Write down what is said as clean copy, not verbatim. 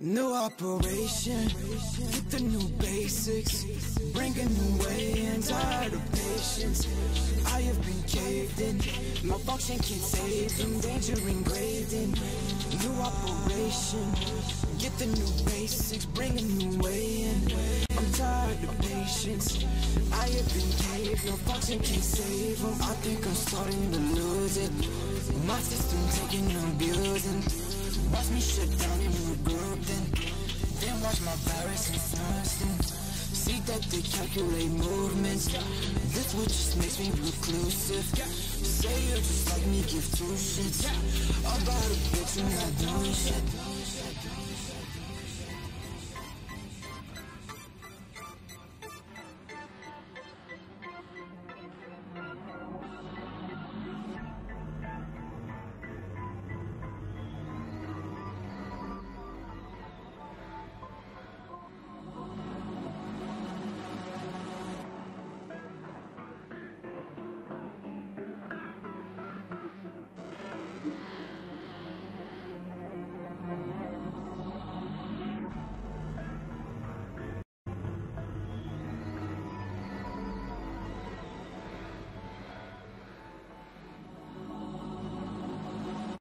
New operation, get the new basics, bring a new way and tired of patience. I have been caved in, malfunction can't save them, danger engraved in. New operation, get the new basics, bring a new way in. I'm tired of patience, I have been caved, malfunction can't save them. I think I'm starting to lose it, my system taking abusing. Watch me shut down and regroup then watch my virus influence them. See that they calculate movements, this what just makes me reclusive. Say you just like me, give two shits about a bitch and not doing shit.